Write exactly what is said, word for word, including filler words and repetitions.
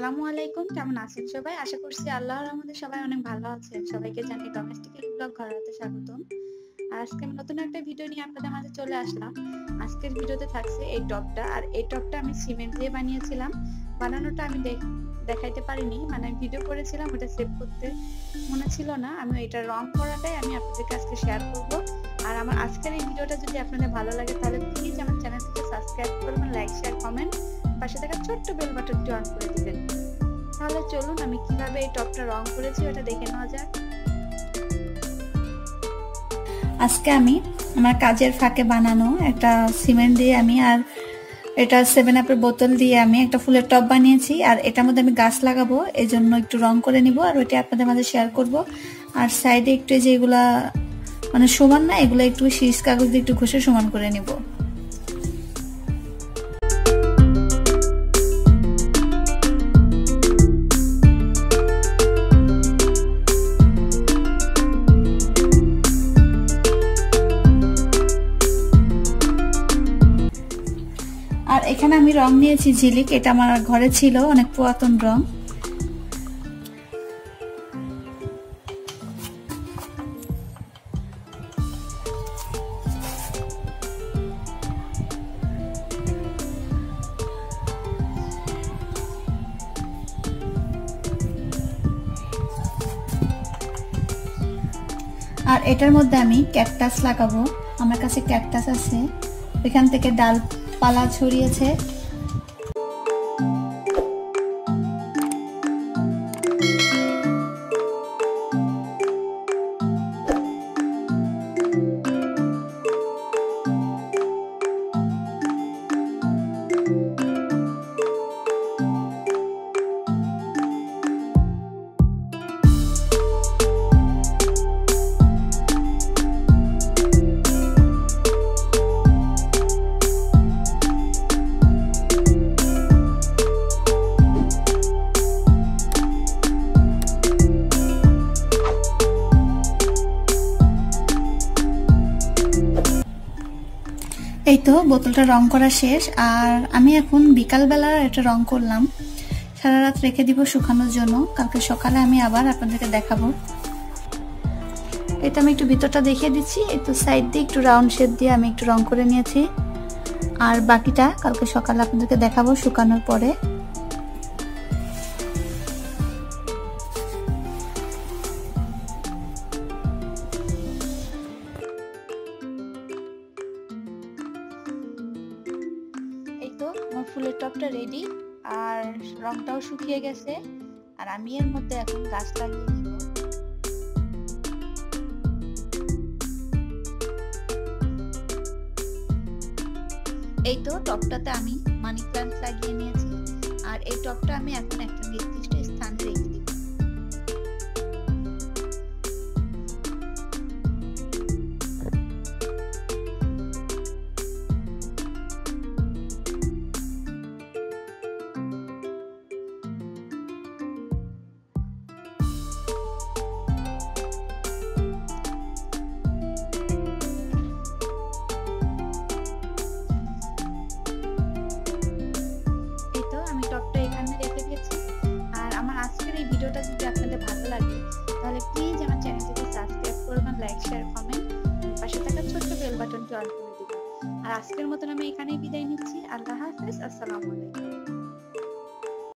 আসসালামু আলাইকুম, কেমন আছেন সবাই? আশা করছি আল্লাহর রহমতে সবাই অনেক ভালো আছেন। সবাইকে জানাই ডোমেস্টিক ব্লগ ঘরোয়াতে স্বাগতম। আর আজকে আমি নতুন একটা ভিডিও নিয়ে আপনাদের মাঝে চলে আসলাম। আজকের ভিডিওতে থাকছে এই টপটা, আর এই টপটা আমি সিমেন্ট দিয়ে বানিয়েছিলাম। বানানোটা আমি দেখাইতে পারিনি, মানে আমি ভিডিও করেছিলাম, ওটা সেভ করতে মনে ছিল না। আমি এটা রং করাটাই আমি আপনাদের কাছে শেয়ার করব। আর আমার আজকের এই ভিডিওটা যদি আপনাদের ভালো লাগে তাহলে প্লিজ আমার চ্যানেলটিকে সাবস্ক্রাইব করবেন, লাইক শেয়ার কমেন্ট, পাশে থাকা ছোট্ট বেল বাটনটি অন করে দিবেন। তাহলে চলুন আমি কিভাবে এই টপটা রং করেছি ওটা দেখে নেওয়া যাক। আজকে আমি আমার কাজের ফাঁকে বানানো একটা সিমেন্ট দিয়ে আমি আর এটা সেভেন আপের বোতল দিয়ে আমি একটা ফুলের টপ বানিয়েছি। আর এটার মধ্যে আমি গাছ লাগাবো, এই জন্য একটু রং করে নিব আর ওইটা আপনাদের মাঝে শেয়ার করব। আর সাইডে একটু যেগুলা মানে সমান না, এগুলো একটু শীষ কাগজ দিয়ে একটু ঘষে সমান করে নিব। আর এখানে আমি রং নিয়েছি ঝিলিক, এটা আমার ঘরে ছিল, অনেক পুরাতন রং। আর এটার মধ্যে আমি ক্যাকটাস লাগাবো, আমার কাছে ক্যাকটাস আছে, এখান থেকে ডালপালা ছড়িয়েছে। এই তো বোতলটা রং করা শেষ। আর আমি এখন বিকালবেলা এটা রং করলাম, সারা রাত রেখে দিব শুকানোর জন্য, কালকে সকালে আমি আবার আপনাদেরকে দেখাবো। এটা আমি একটু ভিতরটা দেখিয়ে দিচ্ছি, একটু সাইড দিয়ে একটু রাউন্ড শেপ দিয়ে আমি একটু রং করে নিয়েছি। আর বাকিটা কালকে সকালে আপনাদেরকে দেখাবো শুকানোর পরে। ফুলের টপটা রেডি, আর রংটাও শুকিয়ে গেছে। আর আমি এর মধ্যে এখন গাছ লাগিয়ে নিব। এই তো টপটাতে আমি মানি প্ল্যান্ট লাগিয়ে নিয়েছি। আর এই টপটা আমি এখন একটা নির্দিষ্ট স্থানে রেখে দিব। টপটা এখানে রেখে দিয়েছি। আর আমার আজকের এই ভিডিওটা যদি আপনাদের ভালো লাগে তাহলে প্লিজ আমার চ্যানেলটিকে সাবস্ক্রাইব করবেন, লাইক শেয়ার কমেন্ট, পাশে থাকা ছোট্ট বেল বাটনটি অন করে দিবেন। আর আজকের মতন আমি এখানেই বিদায় নিচ্ছি। আল্লাহ হাফেজ, আসসালামু আলাইকুম।